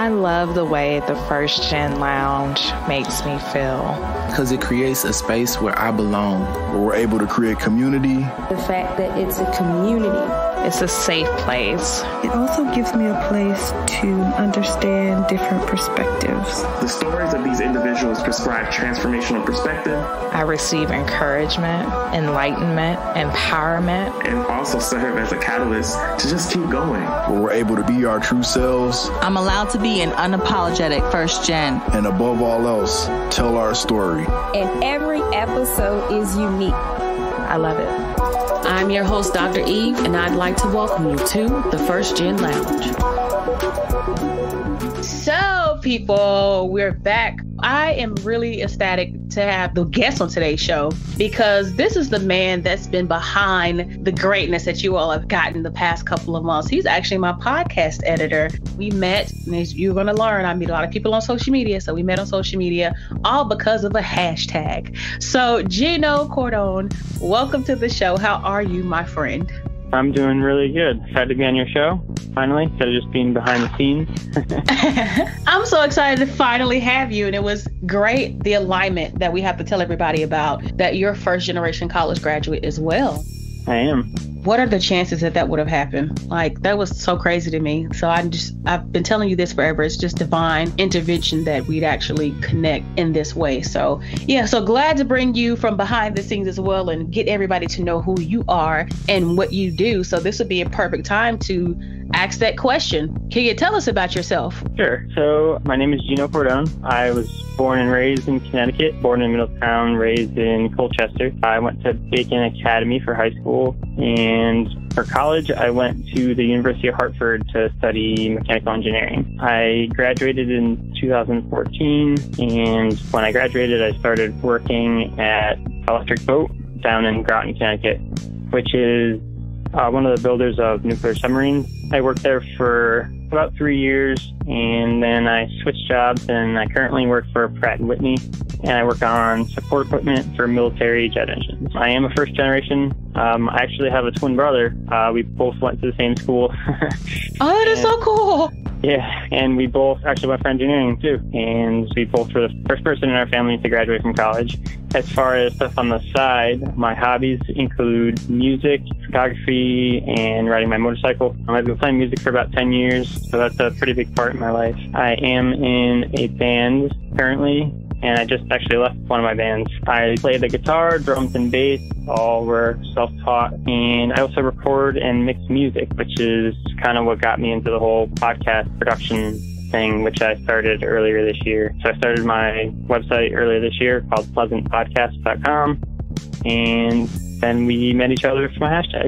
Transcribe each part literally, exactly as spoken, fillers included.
I love the way the First Gen Lounge makes me feel. Because it creates a space where I belong. Where we're able to create community. The fact that it's a community. It's a safe place. It also gives me a place to understand different perspectives. The stories of these individuals prescribe transformational perspective. I receive encouragement, enlightenment, empowerment. And also serve as a catalyst to just keep going. Where we're able to be our true selves. I'm allowed to be an unapologetic first gen. And above all else, tell our story. And every episode is unique. I love it. I'm your host, Doctor Eve, and I'd like to welcome you to the First Gen Lounge. So, people, we're back. I am really ecstatic to have the guest on today's show because this is the man that's been behind the greatness that you all have gotten the past couple of months. He's actually my podcast editor. We met, and as you're going to learn, I meet a lot of people on social media. So we met on social media, all because of a hashtag. So Gino Cordone, welcome to the show. How are you, my friend? I'm doing really good. Excited to be on your show, finally, instead of just being behind the scenes. I'm so excited to finally have you. And it was great, the alignment that we have to tell everybody about, that you're a first generation college graduate as well. I am. What are the chances that that would have happened? Like, that was so crazy to me. So I'm just, I've been telling you this forever. It's just divine intervention that we'd actually connect in this way. So yeah, so glad to bring you from behind the scenes as well and get everybody to know who you are and what you do. So this would be a perfect time to ask that question. Can you tell us about yourself? Sure. So my name is Gino Cordone. I was born and raised in Connecticut, born in Middletown, raised in Colchester. I went to Bacon Academy for high school, and for college, I went to the University of Hartford to study mechanical engineering. I graduated in two thousand fourteen, and when I graduated, I started working at Electric Boat down in Groton, Connecticut, which is uh, one of the builders of nuclear submarines. I worked there for about three years, and then I switched jobs, and I currently work for Pratt and Whitney, and I work on support equipment for military jet engines. I am a first generation. Um, I actually have a twin brother. Uh, we both went to the same school. Oh, that is so cool. Yeah, and we both actually went for engineering too, and we both were the first person in our family to graduate from college. As far as stuff on the side, my hobbies include music, photography, and riding my motorcycle. I've been playing music for about ten years, so that's a pretty big part in my life. I am in a band currently, and I just actually left one of my bands. I play the guitar, drums, and bass. All were self-taught. And I also record and mix music, which is kind of what got me into the whole podcast production thing, which I started earlier this year. So I started my website earlier this year called pleasant podcast dot com. And then we met each other from a hashtag.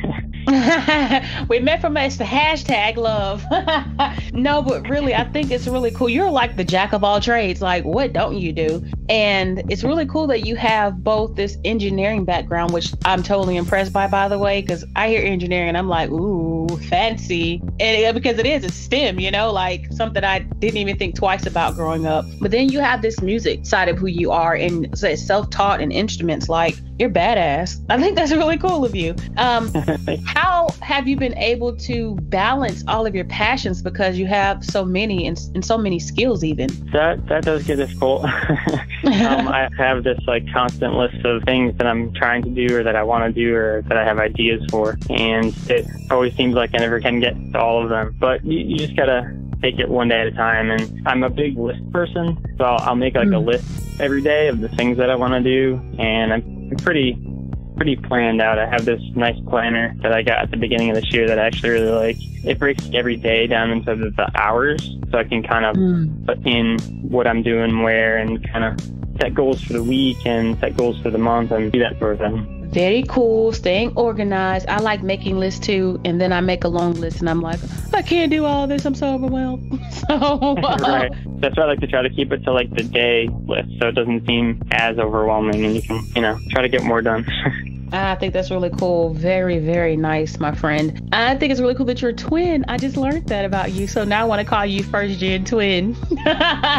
We met from us, the hashtag love. No, but really, I think it's really cool. You're like the jack of all trades. Like, what don't you do? And it's really cool that you have both this engineering background, which I'm totally impressed by, by the way, because I hear engineering and I'm like, ooh, fancy. And it, because it is, it's STEM, you know, like something I didn't even think twice about growing up. But then you have this music side of who you are, and so it's self-taught and instruments. Like, you're badass. I think that's really cool of you. Um, how have you been able to balance all of your passions, because you have so many and, and so many skills even? That that does get difficult. um, I have this like constant list of things that I'm trying to do or that I want to do or that I have ideas for, and it always seems like I never can get to all of them. But you, you just gotta take it one day at a time. And I'm a big list person, so I'll, I'll make like mm. a list every day of the things that I want to do, and I'm pretty pretty planned out. I have this nice planner that I got at the beginning of this year that I actually really like. It breaks every day down into the, the hours, so I can kind of mm. put in what I'm doing where and kind of set goals for the week and set goals for the month and do that sort of thing. Very cool. Staying organized. I like making lists too, and then I make a long list and I'm like, I can't do all this. I'm so overwhelmed. So right. That's why I like to try to keep it to like the day list, so it doesn't seem as overwhelming, and you can, you know, try to get more done. I think that's really cool. Very, very nice, my friend. I think it's really cool that you're a twin. I just learned that about you. So now I want to call you first gen twin. Because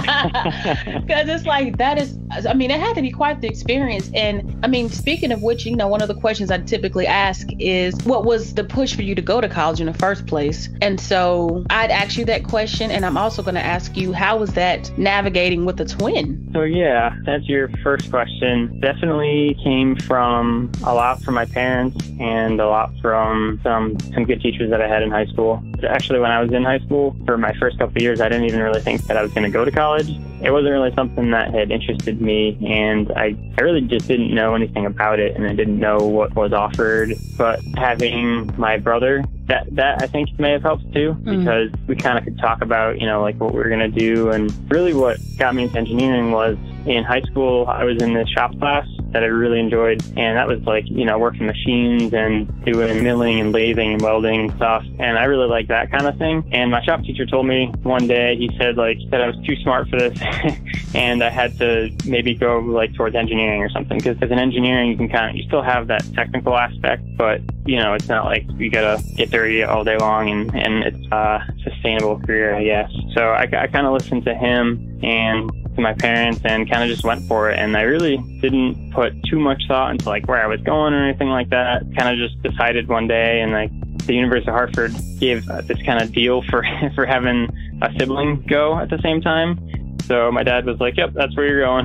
it's like, that is, I mean, it had to be quite the experience. And I mean, speaking of which, you know, one of the questions I typically ask is, what was the push for you to go to college in the first place? And so I'd ask you that question. And I'm also going to ask you, how was that navigating with a twin? So yeah, that's your first question. Definitely came from a lot from my parents and a lot from some some good teachers that I had in high school. Actually, when I was in high school, for my first couple of years, I didn't even really think that I was going to go to college. It wasn't really something that had interested me, and I, I really just didn't know anything about it, and I didn't know what was offered. But having my brother, that that I think may have helped too, mm. because we kind of could talk about, you know, like what we were going to do. And really what got me into engineering was, in high school, I was in this shop class that I really enjoyed. And that was like, you know, working machines and doing milling and lathing and welding and stuff. And I really liked that kind of thing. And my shop teacher told me one day, he said like that I was too smart for this and I had to maybe go like towards engineering or something. Because as an engineering, you can kind of, you still have that technical aspect, but you know, it's not like you gotta get dirty all day long, and, and it's a sustainable career, I guess. So I, I kind of listened to him and to my parents and kind of just went for it. And I really didn't put too much thought into like where I was going or anything like that. Kind of just decided one day, and like the University of Hartford gave uh, this kind of deal for, for having a sibling go at the same time. So my dad was like, yep, that's where you're going.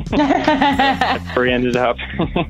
That's where we ended up.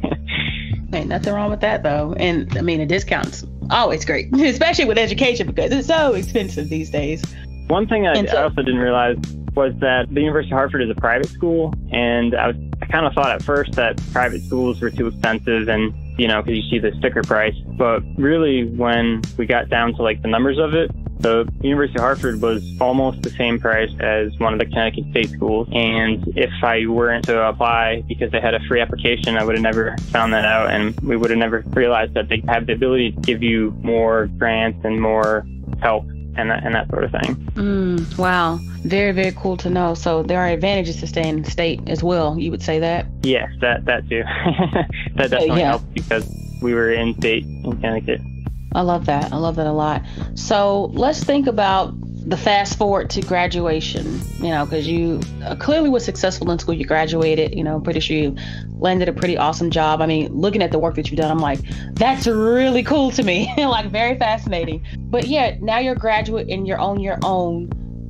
Ain't nothing wrong with that though. And I mean, a discount's always great, especially with education, because it's so expensive these days. One thing I, so, I also didn't realize was that the University of Hartford is a private school, and I was I kind of thought at first that private schools were too expensive, and you know, because you see the sticker price. But really, when we got down to like the numbers of it, the University of Hartford was almost the same price as one of the Connecticut state schools. And if I weren't to apply because they had a free application, I would have never found that out, and we would have never realized that they have the ability to give you more grants and more help and that, and that sort of thing. Mm, wow. Very, very cool to know. So there are advantages to staying in state as well. You would say that? Yes, that, that too. That definitely yeah. helped because we were in state in Connecticut. I love that. I love that a lot. So let's think about the fast forward to graduation, you know, because you uh, clearly were successful in school. You graduated, you know, I'm pretty sure you landed a pretty awesome job. I mean, looking at the work that you've done, I'm like, that's really cool to me, like very fascinating. But yeah, now you're a graduate and you're on your own.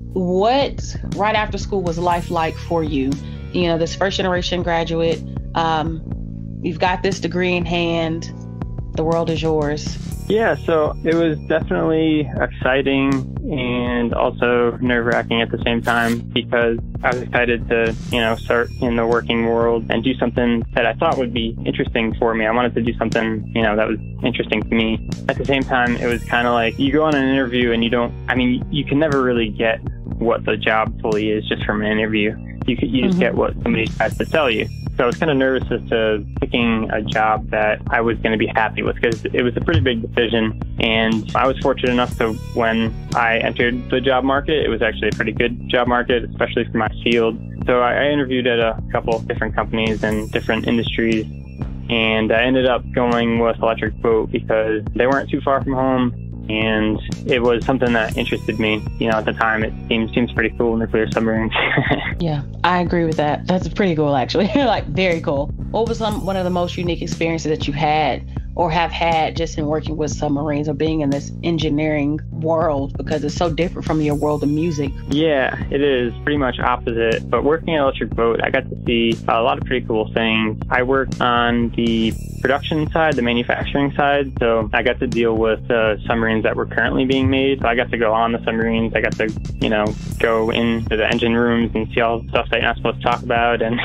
What right after school was life like for you? You know, this first generation graduate, um, you've got this degree in hand. The world is yours. Yeah, so it was definitely exciting and also nerve-wracking at the same time, because I was excited to, you know, start in the working world and do something that I thought would be interesting for me. I wanted to do something, you know, that was interesting to me. At the same time, it was kind of like you go on an interview and you don't, I mean, you can never really get what the job fully is just from an interview. You, could, you just mm-hmm. get what somebody has to tell you. So I was kind of nervous as to picking a job that I was going to be happy with, because it was a pretty big decision. And I was fortunate enough to, when I entered the job market, it was actually a pretty good job market, especially for my field. So I, I interviewed at a couple of different companies and different industries. And I ended up going with Electric Boat because they weren't too far from home. And it was something that interested me. You know, at the time, it seems seems pretty cool, nuclear submarines. Yeah, I agree with that. That's pretty cool, actually. Like, very cool. What was some, one of the most unique experiences that you had or have had just in working with submarines or being in this engineering world, because it's so different from your world of music? Yeah, it is pretty much opposite. But working at Electric Boat, I got to see a lot of pretty cool things. I worked on the production side, the manufacturing side. So I got to deal with uh, submarines that were currently being made. So I got to go on the submarines. I got to, you know, go into the engine rooms and see all the stuff that you're not supposed to talk about. And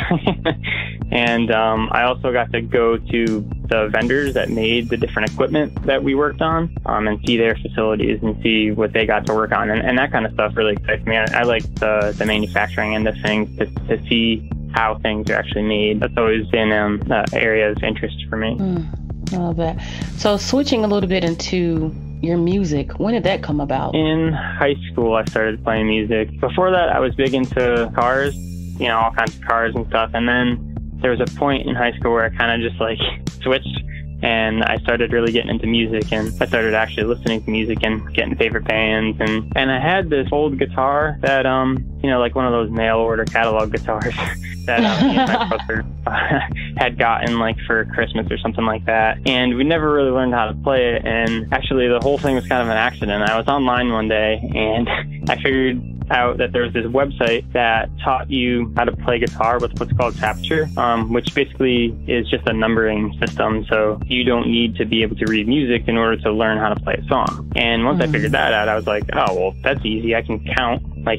and um, I also got to go to the vendors that made the different equipment that we worked on, um, and see their facilities and see what they got to work on. And, and that kind of stuff really excites me. I, I like the, the manufacturing end of things, to, to see how things are actually made. That's always been um, an area of interest for me. Mm, I love that. So switching a little bit into your music, when did that come about? In high school, I started playing music. Before that, I was big into cars, you know, all kinds of cars and stuff. And then there was a point in high school where I kind of just like switched and I started really getting into music, and I started actually listening to music and getting favorite bands. And, and I had this old guitar that, um, you know, like one of those mail order catalog guitars that um, me and my brother uh, had gotten like for Christmas or something like that. And we never really learned how to play it. And actually the whole thing was kind of an accident. I was online one day and I figured out that there was this website that taught you how to play guitar with what's called tablature, um, which basically is just a numbering system. So you don't need to be able to read music in order to learn how to play a song. And once mm. I figured that out, I was like, oh, well, that's easy. I can count. Like,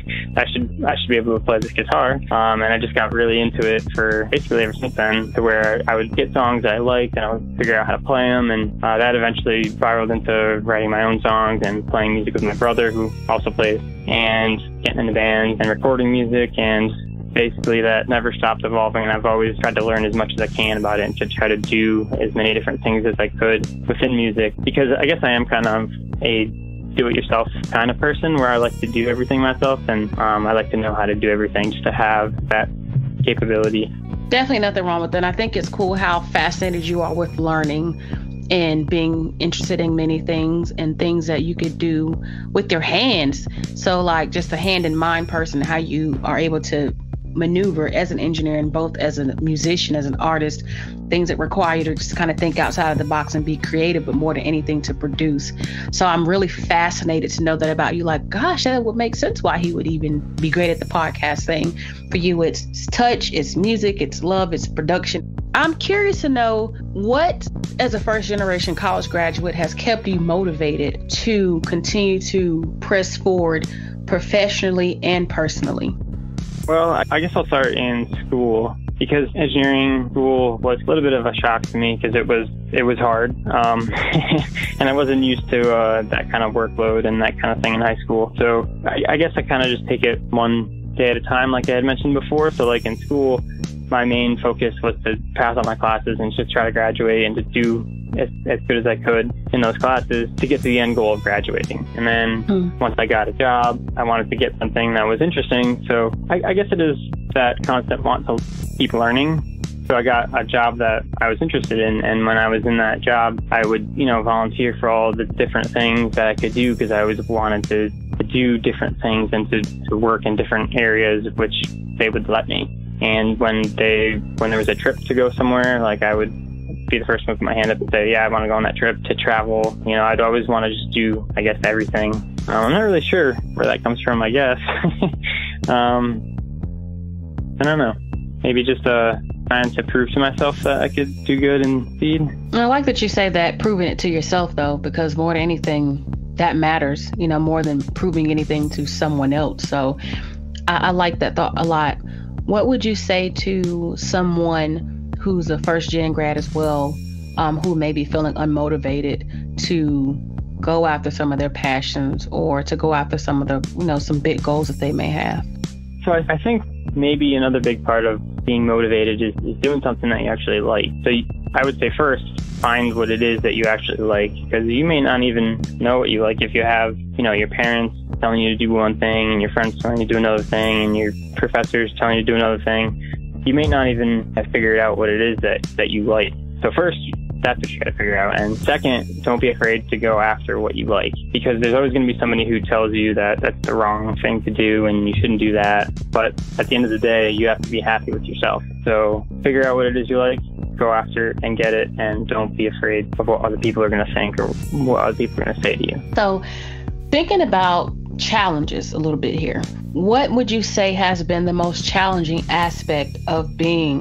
I should I should be able to play this guitar. Um, and I just got really into it for basically ever since then, to where I would get songs that I liked and I would figure out how to play them. And uh, that eventually spiraled into writing my own songs and playing music with my brother, who also plays, and getting into bands and recording music. And basically that never stopped evolving, and I've always tried to learn as much as I can about it and to try to do as many different things as I could within music, because I guess I am kind of a do-it-yourself kind of person where I like to do everything myself, and um, I like to know how to do everything just to have that capability. Definitely nothing wrong with that. I think it's cool how fascinated you are with learning and being interested in many things and things that you could do with your hands. So like just a hand and mind person, how you are able to maneuver as an engineer and both as a musician, as an artist, things that require you to just kind of think outside of the box and be creative, but more than anything to produce. So I'm really fascinated to know that about you. Like, gosh, that would make sense why he would even be great at the podcast thing. For you, it's, it's touch, it's music, it's love, it's production. I'm curious to know what, as a first generation college graduate, has kept you motivated to continue to press forward professionally and personally. Well, I guess I'll start in school, because engineering school was a little bit of a shock to me, because it was it was hard, um, and I wasn't used to uh, that kind of workload and that kind of thing in high school. So I, I guess I kind of just take it one day at a time, like I had mentioned before. So like in school, my main focus was to pass all my classes and just try to graduate and to do as, as good as I could in those classes to get to the end goal of graduating. And then mm. once I got a job, I wanted to get something that was interesting. So I, I guess it is that constant want to keep learning. So I got a job that I was interested in. And when I was in that job, I would, you know, volunteer for all the different things that I could do, because I always wanted to, to do different things and to, to work in different areas, which they would let me. And when they, when there was a trip to go somewhere, like I would be the first one to put my hand up and say, yeah, I want to go on that trip to travel. You know, I'd always want to just do, I guess, everything. Um, I'm not really sure where that comes from, I guess. um, I don't know. Maybe just uh, trying to prove to myself that I could do good in speed. I like that you say that, proving it to yourself, though, because more than anything, that matters, you know, more than proving anything to someone else. So I, I like that thought a lot. What would you say to someone who's a first gen grad as well, um, who may be feeling unmotivated to go after some of their passions or to go after some of the, you know, some big goals that they may have? So I, I think maybe another big part of being motivated is, is doing something that you actually like. So you, I would say first, find what it is that you actually like, because you may not even know what you like if you have, you know, your parents telling you to do one thing and your friends telling you to do another thing and your professors telling you to do another thing. You may not even have figured out what it is that, that you like. So first, that's what you got to figure out. And second, don't be afraid to go after what you like, because there's always going to be somebody who tells you that that's the wrong thing to do and you shouldn't do that. But at the end of the day, you have to be happy with yourself. So figure out what it is you like, go after it and get it, and don't be afraid of what other people are going to think or what other people are going to say to you. So thinking about challenges a little bit here, what would you say has been the most challenging aspect of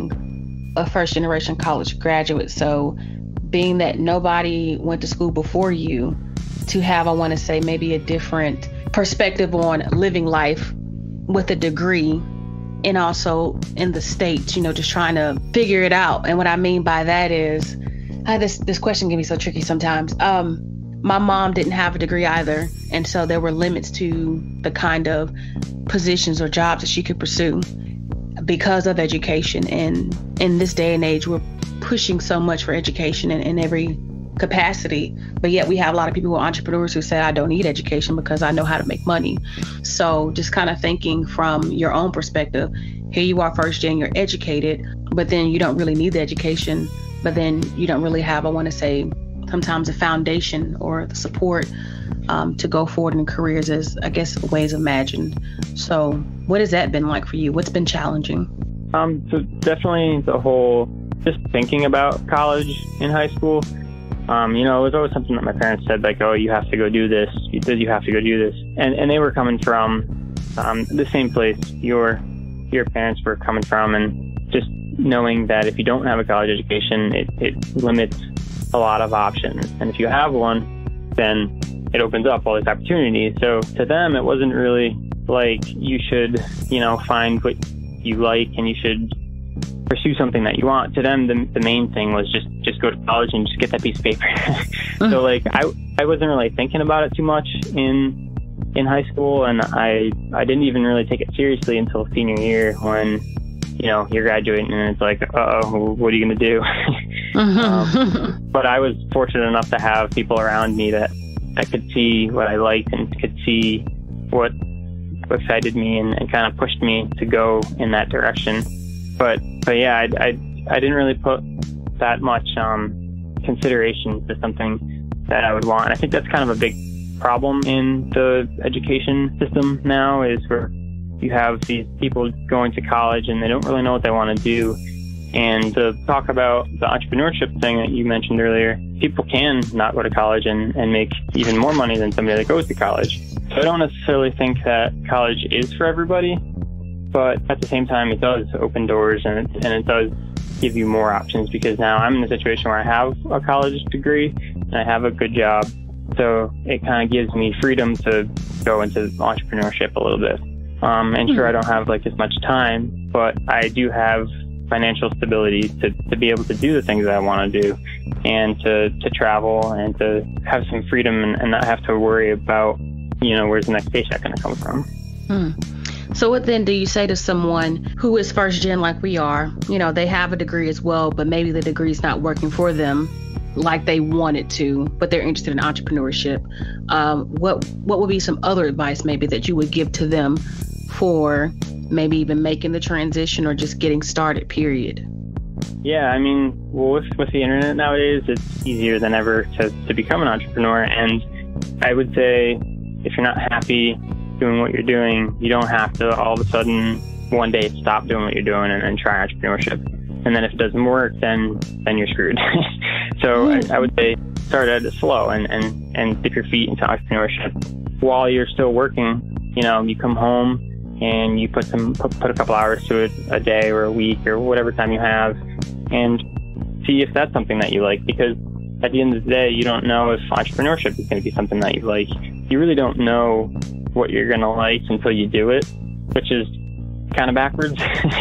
being a first generation college graduate? So being that nobody went to school before you, to have, I want to say, maybe a different perspective on living life with a degree, and also in the States, you know, just trying to figure it out. And what I mean by that is, uh, this this question can be so tricky sometimes. Um, my mom didn't have a degree either, and so there were limits to the kind of positions or jobs that she could pursue because of education. And in this day and age, we're pushing so much for education in, in every capacity, but yet we have a lot of people who are entrepreneurs who say, I don't need education because I know how to make money. So just kind of thinking from your own perspective, here you are first gen, you're educated, but then you don't really need the education but then you don't really have, I want to say, sometimes a foundation or the support um, to go forward in careers as, I guess, ways imagined. So what has that been like for you? What's been challenging? Um, so definitely the whole, just thinking about college in high school. Um, you know, it was always something that my parents said, like, oh, you have to go do this. You you have to go do this. And and they were coming from um, the same place your your parents were coming from. And just knowing that if you don't have a college education, it, it limits a lot of options. And if you have one, then it opens up all these opportunities. So to them, it wasn't really like you should, you know, find what you like and you should pursue something that you want. To them, the, the main thing was just, just go to college and just get that piece of paper. So like, I, I wasn't really thinking about it too much in, in high school. And I, I didn't even really take it seriously until senior year when, you know, you're graduating and it's like, uh-oh, what are you going to do? um, but I was fortunate enough to have people around me that, that could see what I liked and could see what excited me and, and kind of pushed me to go in that direction. But, but yeah, I, I, I didn't really put that much um, consideration to something that I would want. And I think that's kind of a big problem in the education system now, is where you have these people going to college and they don't really know what they want to do. And to talk about the entrepreneurship thing that you mentioned earlier, people can not go to college and, and make even more money than somebody that goes to college. So I don't necessarily think that college is for everybody, but at the same time, it does open doors and it, and it does give you more options, because now I'm in a situation where I have a college degree and I have a good job. So it kind of gives me freedom to go into entrepreneurship a little bit. Um, and sure, I don't have like as much time, but I do have financial stability to, to be able to do the things that I want to do, and to, to travel and to have some freedom and, and not have to worry about, you know, where's the next paycheck going to come from. Hmm. So what then do you say to someone who is first gen like we are? You know, they have a degree as well, but maybe the degree is not working for them like they wanted to, but they're interested in entrepreneurship. Um, what what would be some other advice maybe that you would give to them for maybe even making the transition or just getting started, period? Yeah, I mean, well, with, with the internet nowadays, it's easier than ever to, to become an entrepreneur. And I would say if you're not happy doing what you're doing, you don't have to all of a sudden one day stop doing what you're doing and, and try entrepreneurship. And then if it doesn't work, then then you're screwed. So I, I would say start at it slow and, and, and dip your feet into entrepreneurship. While you're still working, you know, you come home and you put some put, put a couple hours to it a day or a week or whatever time you have, and see if that's something that you like. Because at the end of the day, you don't know if entrepreneurship is going to be something that you like. You really don't know what you're going to like until you do it, which is kind of backwards.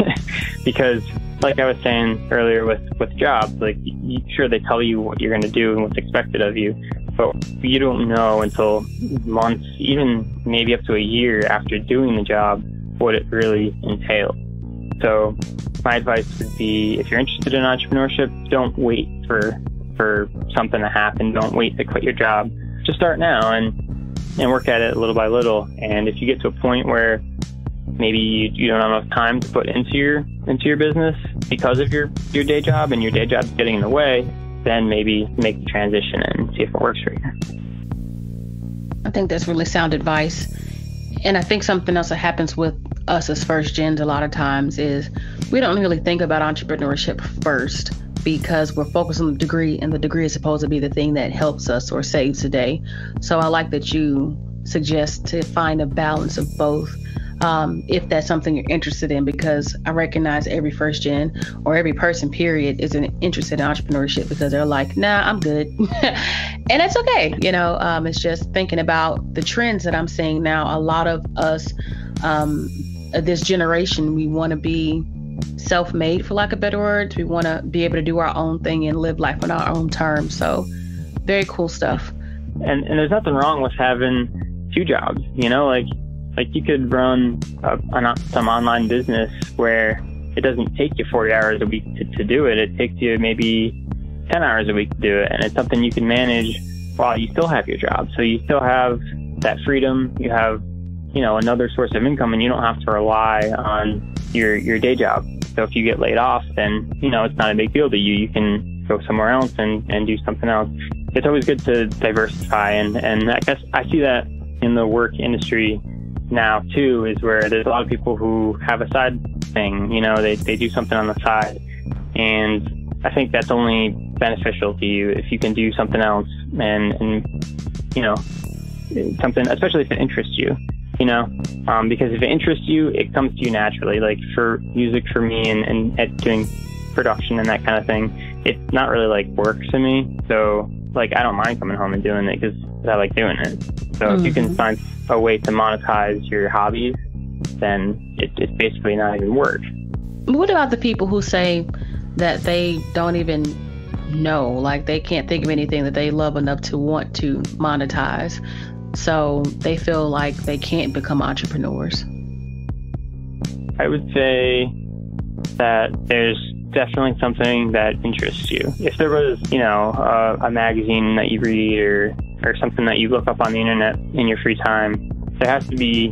Because like I was saying earlier with, with jobs, like you, sure, they tell you what you're going to do and what's expected of you, but you don't know until months, even maybe up to a year after doing the job, what it really entails. So my advice would be, if you're interested in entrepreneurship, don't wait for for something to happen. Don't wait to quit your job. Just start now and and work at it little by little. And if you get to a point where maybe you, you don't have enough time to put into your into your business because of your, your day job, and your day job is getting in the way, then maybe make the transition and see if it works for you. I think that's really sound advice. And I think something else that happens with us as first gens a lot of times is we don't really think about entrepreneurship first, because we're focused on the degree, and the degree is supposed to be the thing that helps us or saves the day. So I like that you suggest to find a balance of both. Um, if that's something you're interested in, because I recognize every first gen or every person, period, isn't interested in entrepreneurship because they're like, nah, I'm good. And that's okay. You know, um, it's just thinking about the trends that I'm seeing now. A lot of us, um, this generation, we want to be self-made, for lack of better words. We want to be able to do our own thing and live life on our own terms. So very cool stuff. And, and there's nothing wrong with having two jobs, you know, like, Like you could run a, an, some online business where it doesn't take you forty hours a week to, to do it. It takes you maybe ten hours a week to do it. And it's something you can manage while you still have your job. So you still have that freedom. You have, you know, another source of income, and you don't have to rely on your, your day job. So if you get laid off, then, you know, it's not a big deal to you. You can go somewhere else and, and do something else. It's always good to diversify. And, and I guess I see that in the work industry now too, is where there's a lot of people who have a side thing, you know, they, they do something on the side. And I think that's only beneficial to you if you can do something else and, and you know, something, especially if it interests you, you know, um, because if it interests you, it comes to you naturally. Like for music for me and, and at doing production and that kind of thing, it's not really like work to me. So like, I don't mind coming home and doing it because I like doing it. So mm-hmm. if you can find a way to monetize your hobbies, then it, it's basically not even work. What about the people who say that they don't even know, like they can't think of anything that they love enough to want to monetize, so they feel like they can't become entrepreneurs? I would say that there's definitely something that interests you. If there was, you know, uh, a magazine that you read or, or something that you look up on the internet in your free time, there has to be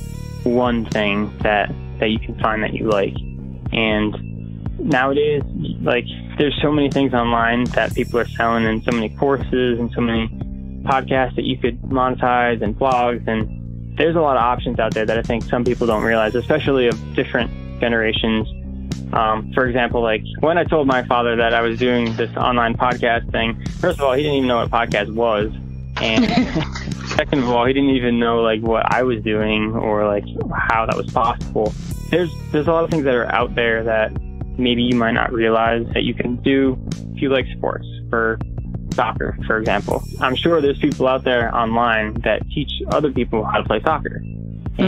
one thing that, that you can find that you like. And nowadays, like, there's so many things online that people are selling and so many courses and so many podcasts that you could monetize and blogs. And there's a lot of options out there that I think some people don't realize, especially of different generations. Um, for example, like when I told my father that I was doing this online podcast thing, first of all, he didn't even know what podcast was. And second of all, he didn't even know like what I was doing or like how that was possible. There's, there's a lot of things that are out there that maybe you might not realize that you can do if you like sports, or soccer, for example. I'm sure there's people out there online that teach other people how to play soccer. Mm.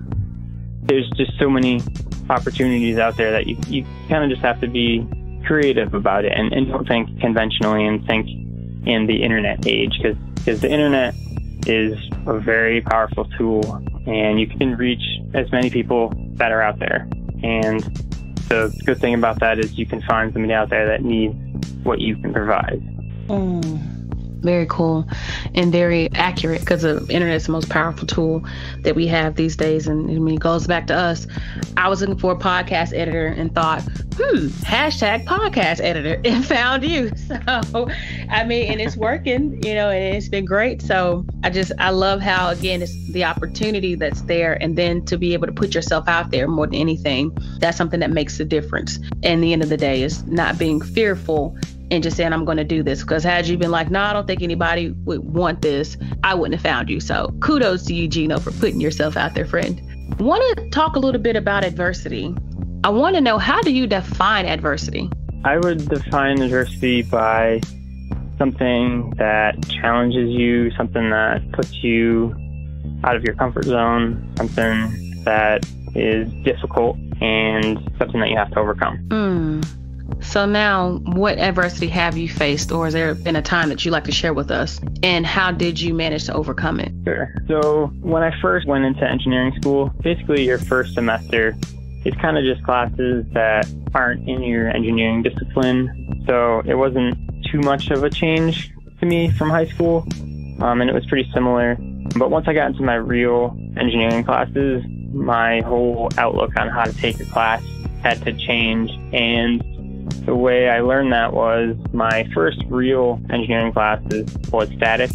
And there's just so many opportunities out there that you, you kind of just have to be creative about it and, and don't think conventionally and think in the internet age, because because the internet is a very powerful tool and you can reach as many people that are out there. And the good thing about that is you can find somebody out there that needs what you can provide. Mm. Very cool and very accurate, because the internet is the most powerful tool that we have these days. And I mean, it goes back to us. I was looking for a podcast editor and thought, hmm, hashtag podcast editor, and found you. So, I mean, and it's working, you know, and it's been great. So I just, I love how, again, it's the opportunity that's there. And then to be able to put yourself out there more than anything, that's something that makes a difference. And the end of the day is not being fearful and just saying, I'm going to do this. Because had you been like, no, I don't think anybody would want this, I wouldn't have found you. So kudos to you, Gino, for putting yourself out there, friend. I want to talk a little bit about adversity. I want to know, how do you define adversity? I would define adversity by something that challenges you, something that puts you out of your comfort zone, something that is difficult, and something that you have to overcome. Mm. So now, what adversity have you faced, or has there been a time that you'd like to share with us? And how did you manage to overcome it? Sure. So when I first went into engineering school, basically your first semester is kind of just classes that aren't in your engineering discipline. So it wasn't too much of a change to me from high school, um, and it was pretty similar. But once I got into my real engineering classes, my whole outlook on how to take a class had to change. And the way I learned that was my first real engineering classes was static,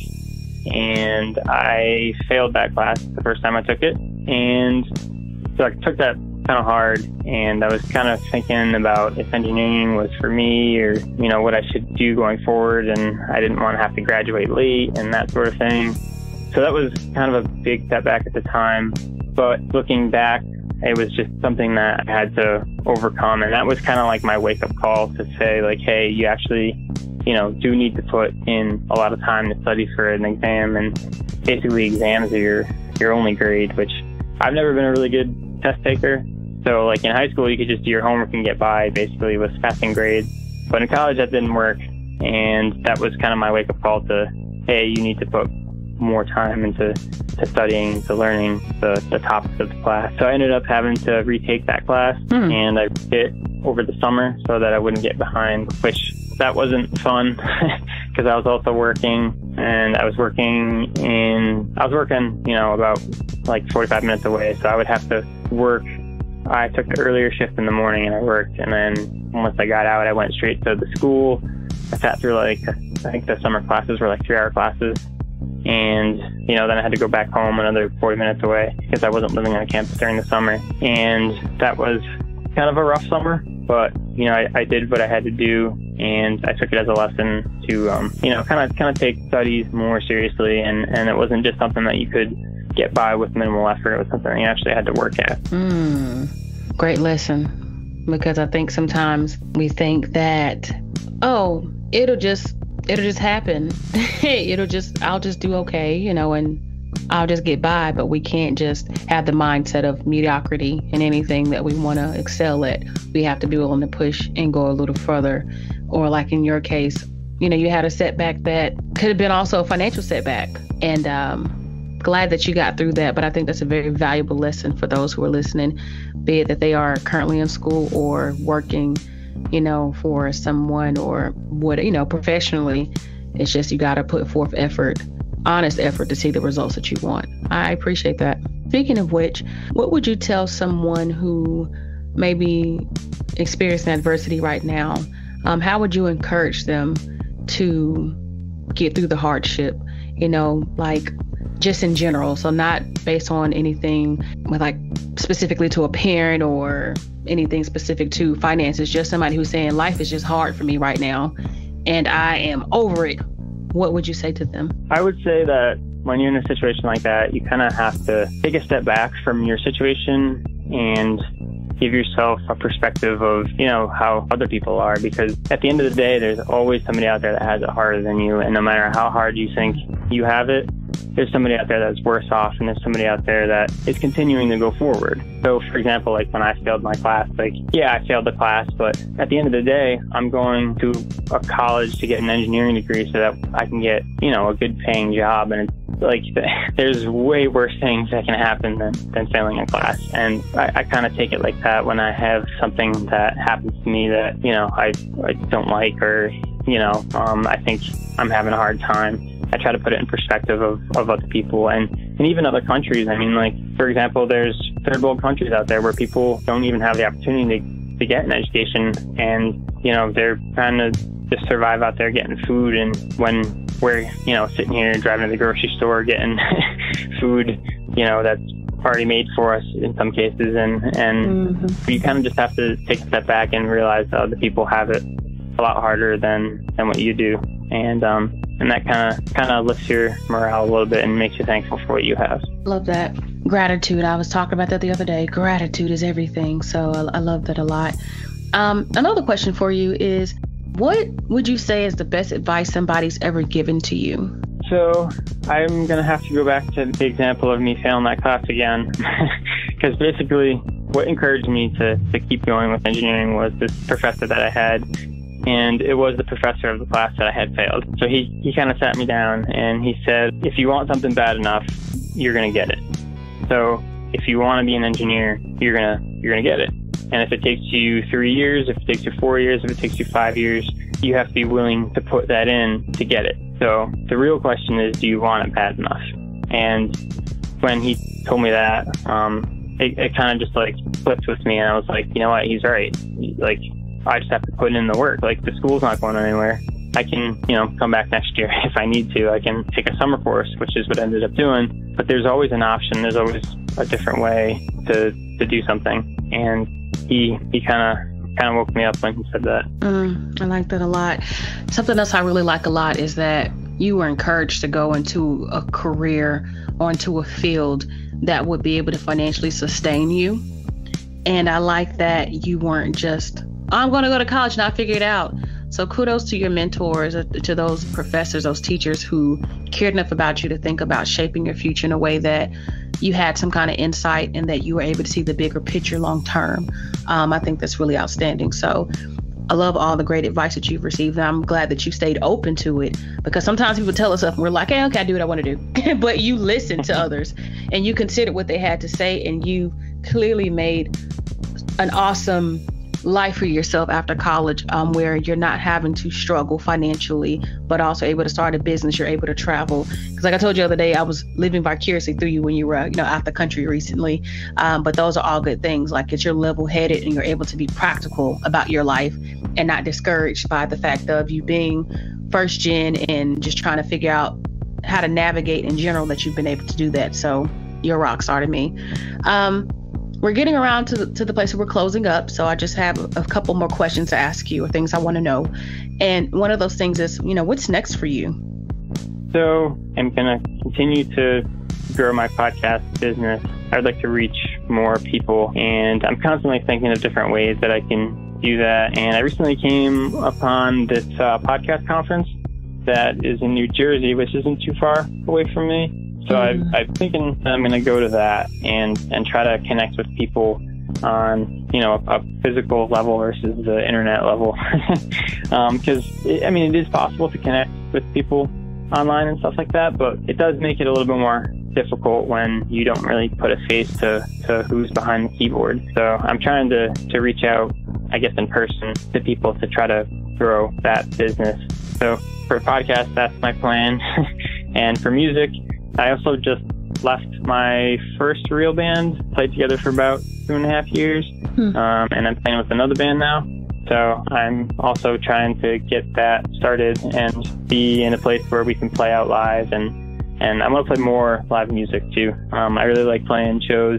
and I failed that class the first time I took it. And so I took that kind of hard, and I was kind of thinking about if engineering was for me, or, you know, what I should do going forward, and I didn't want to have to graduate late and that sort of thing. So that was kind of a big setback at the time. But looking back, it was just something that I had to overcome. And that was kind of like my wake-up call to say, like, hey, you actually, you know, do need to put in a lot of time to study for an exam. And basically exams are your, your only grade, which I've never been a really good test taker. So like in high school, you could just do your homework and get by basically with passing grades. But in college, that didn't work. And that was kind of my wake-up call to, hey, you need to put more time into to studying, to learning the, the topics of the class. So I ended up having to retake that class, hmm. and I did it over the summer so that I wouldn't get behind, which that wasn't fun because I was also working, and I was working in, I was working, you know, about like forty-five minutes away. So I would have to work. I took the earlier shift in the morning and I worked. And then once I got out, I went straight to the school. I sat through like, I think the summer classes were like three hour classes. And, you know, then I had to go back home another forty minutes away because I wasn't living on campus during the summer. And that was kind of a rough summer, but, you know, I, I did what I had to do, and I took it as a lesson to, um, you know, kind of kind of take studies more seriously. And, and it wasn't just something that you could get by with minimal effort. It was something you actually had to work at. Mm, great lesson, because I think sometimes we think that, oh, it'll just it'll just happen. it'll just I'll just do okay, you know, and I'll just get by. But we can't just have the mindset of mediocrity in anything that we want to excel at. We have to be willing to push and go a little further. Or like in your case, you know, you had a setback that could have been also a financial setback. And um, glad that you got through that. But I think that's a very valuable lesson for those who are listening, be it that they are currently in school or working, you know, for someone or what, you know, professionally. It's just you got to put forth effort, honest effort to see the results that you want. I appreciate that. Speaking of which, what would you tell someone who may be experiencing adversity right now? Um, how would you encourage them to get through the hardship, you know, like just in general? So not based on anything with like specifically to a parent or anything specific to finances, just somebody who's saying life is just hard for me right now and I am over it. What would you say to them? I would say that when you're in a situation like that, you kind of have to take a step back from your situation and give yourself a perspective of, you know, how other people are, because at the end of the day, there's always somebody out there that has it harder than you. And no matter how hard you think you have it, there's somebody out there that's worse off, and there's somebody out there that is continuing to go forward. So, for example, like when I failed my class, like, yeah, I failed the class, but at the end of the day, I'm going to a college to get an engineering degree so that I can get, you know, a good paying job. And it's like, there's way worse things that can happen than, than failing a class. And I, I kind of take it like that when I have something that happens to me that, you know, I, I don't like, or, you know, um, I think I'm having a hard time. I try to put it in perspective of, of other people and, and even other countries. I mean, like, for example, there's third world countries out there where people don't even have the opportunity to, to get an education. And, you know, they're trying to just survive out there getting food. And when we're, you know, sitting here driving to the grocery store getting food, you know, that's already made for us in some cases. And, and mm-hmm. you kind of just have to take a step back and realize that other people have it a lot harder than, than what you do. And, um, And that kind of kind of lifts your morale a little bit and makes you thankful for what you have. Love that. Gratitude. I was talking about that the other day. Gratitude is everything. So I, I love that a lot. Um, another question for you is, what would you say is the best advice somebody's ever given to you? So I'm going to have to go back to the example of me failing that class again. Because basically what encouraged me to, to keep going with engineering was this professor that I had. And it was the professor of the class that I had failed. So he, he kind of sat me down and he said, if you want something bad enough, you're going to get it. So if you want to be an engineer, you're going to you're going to get it. And if it takes you three years, if it takes you four years, if it takes you five years, you have to be willing to put that in to get it. So the real question is, do you want it bad enough? And when he told me that, um, it, it kind of just like flipped with me. And I was like, you know what? He's right. Like, I just have to put in the work. Like, the school's not going anywhere. I can, you know, come back next year if I need to. I can take a summer course, which is what I ended up doing. But there's always an option. There's always a different way to, to do something. And he he kind of kind of woke me up when he said that. Mm, I like that a lot. Something else I really like a lot is that you were encouraged to go into a career or into a field that would be able to financially sustain you. And I like that you weren't just, I'm going to go to college and I figure it out. So kudos to your mentors, to those professors, those teachers who cared enough about you to think about shaping your future in a way that you had some kind of insight and that you were able to see the bigger picture long term. Um, I think that's really outstanding. So I love all the great advice that you've received. And I'm glad that you stayed open to it, because sometimes people tell us stuff and we're like, hey, okay, I do what I want to do. But you listened to others and you considered what they had to say, and you clearly made an awesome life for yourself after college, um, where you're not having to struggle financially, but also able to start a business. You're able to travel. Because like I told you the other day, I was living vicariously through you when you were, you know, out the country recently. Um, but those are all good things. Like, it's you're level-headed and you're able to be practical about your life and not discouraged by the fact of you being first gen and just trying to figure out how to navigate in general, that you've been able to do that. So you're a rock star to me. Um, we're getting around to the, to the place where we're closing up. So I just have a, a couple more questions to ask you, or things I want to know. And one of those things is, you know, what's next for you? So I'm going to continue to grow my podcast business. I'd like to reach more people, and I'm constantly thinking of different ways that I can do that. And I recently came upon this uh, podcast conference that is in New Jersey, which isn't too far away from me. So mm. I, I'm thinking I'm going to go to that and, and try to connect with people on, you know, a, a physical level versus the internet level. Because, um, I mean, it is possible to connect with people online and stuff like that, but it does make it a little bit more difficult when you don't really put a face to, to who's behind the keyboard. So I'm trying to, to reach out, I guess, in person to people to try to grow that business. So for a podcast, that's my plan. And for music, I also just left my first real band, played together for about two and a half years, hmm. um, and I'm playing with another band now. So I'm also trying to get that started and be in a place where we can play out live, and and I want to play more live music too. Um, I really like playing shows,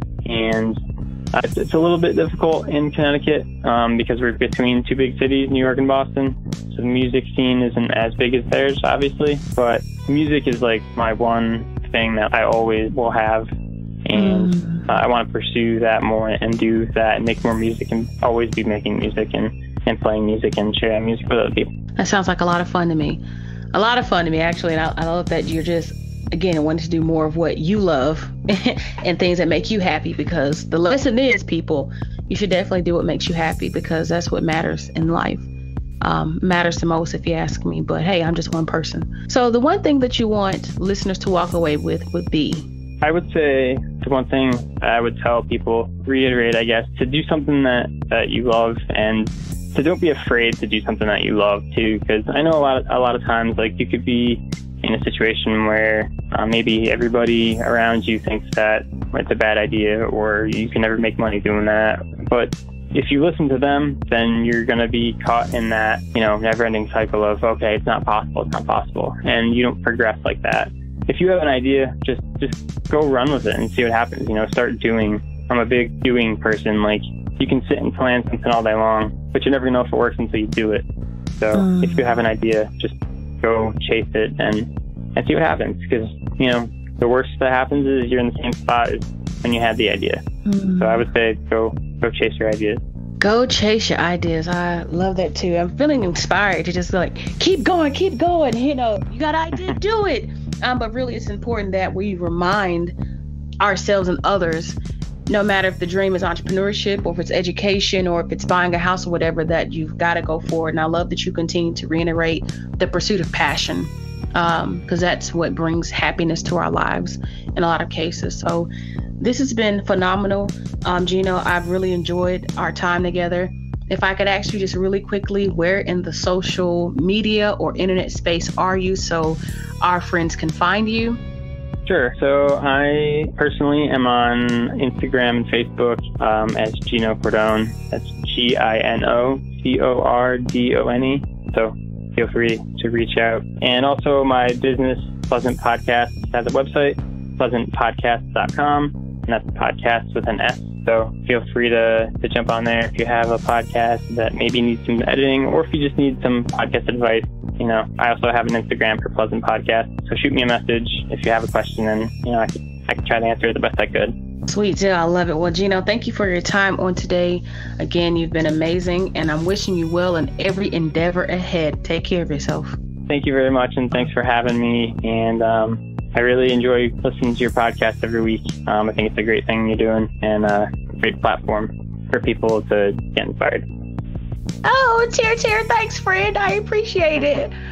and uh, it's, it's a little bit difficult in Connecticut um, because we're between two big cities, New York and Boston. So the music scene isn't as big as theirs, obviously, but music is like my one thing that I always will have, and mm. uh, I want to pursue that more and do that and make more music and always be making music and, and playing music and sharing music with other people. That sounds like a lot of fun to me. A lot of fun to me, actually. And I, I love that you're just, again, wanting to do more of what you love and things that make you happy, because the lesson is, people, you should definitely do what makes you happy, because that's what matters in life. Um, matters the most, if you ask me. But hey, I'm just one person. So the one thing that you want listeners to walk away with would be? I would say the one thing I would tell people, reiterate, I guess, to do something that, that you love, and to don't be afraid to do something that you love too. Because I know a lot of, a lot of times, like, you could be in a situation where uh, maybe everybody around you thinks that it's a bad idea, or you can never make money doing that. But if you listen to them, then you're going to be caught in that, you know, never-ending cycle of, okay, it's not possible, it's not possible. And you don't progress like that. If you have an idea, just, just go run with it and see what happens. You know, start doing. I'm a big doing person. Like, you can sit and plan something all day long, but you're never going to know if it works until you do it. So mm. if you have an idea, just go chase it and, and see what happens. Because, you know, the worst that happens is you're in the same spot as when you had the idea. Mm. So I would say go go chase your ideas. Go chase your ideas. I love that too. I'm feeling inspired to just like, keep going, keep going. You know, you got an idea, do it. Um, but really, it's important that we remind ourselves and others, no matter if the dream is entrepreneurship, or if it's education, or if it's buying a house or whatever, that you've got to go forward. And I love that you continue to reiterate the pursuit of passion, because um, that's what brings happiness to our lives in a lot of cases. So this has been phenomenal. Um, Gino, I've really enjoyed our time together. If I could ask you just really quickly, where in the social media or internet space are you, so our friends can find you? Sure. So I personally am on Instagram and Facebook um, as Gino Cordone. That's G I N O C O R D O N E. So feel free to reach out. And also my business, Pleasant Podcast, has a website, pleasant podcast dot com, and that's podcast with an S. So feel free to, to jump on there if you have a podcast that maybe needs some editing, or if you just need some podcast advice. You know, I also have an Instagram for Pleasant Podcast. So shoot me a message if you have a question, and, you know, I can, I can try to answer it the best I could. Sweet deal. I love it. Well, Gino, thank you for your time on today. Again, you've been amazing, and I'm wishing you well in every endeavor ahead. Take care of yourself. Thank you very much, and thanks for having me. And um, I really enjoy listening to your podcast every week. Um, I think it's a great thing you're doing, and a great platform for people to get inspired. Oh, cheer, cheer. Thanks, friend. I appreciate it.